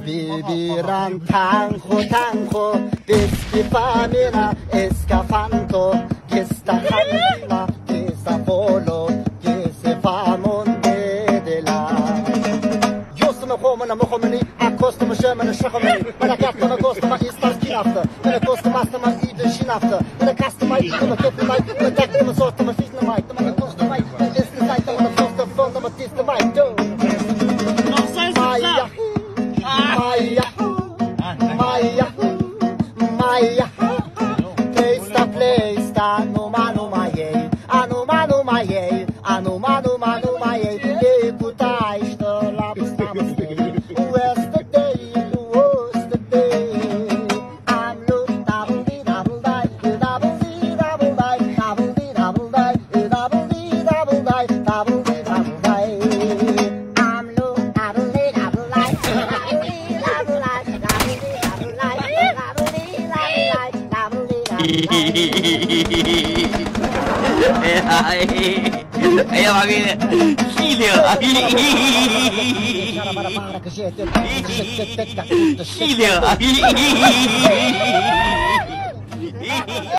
Viviran tango, Dischi famina, escafanto, Gesta handla, Gesta volo, Gese famonde de la. Just me homen am homeni, acosta me schemen schachomeni, men katta me kosta me istas kinafte, men kosta master me ide shinafte, men kasta me me kette me, men dekte me sorta me fisne me, men kosta me, is the site on the first of front of the me do. Maya, Maya, Maya, Maya, Play-sta, no maie, anu maie, anu maie, deputai sta la stay, yesterday, I'm look double die, double die, double die, double die, double die, double die, double die, double die, double die. I'm look double die, double die, double die, double Ayo mami, gila. Gila.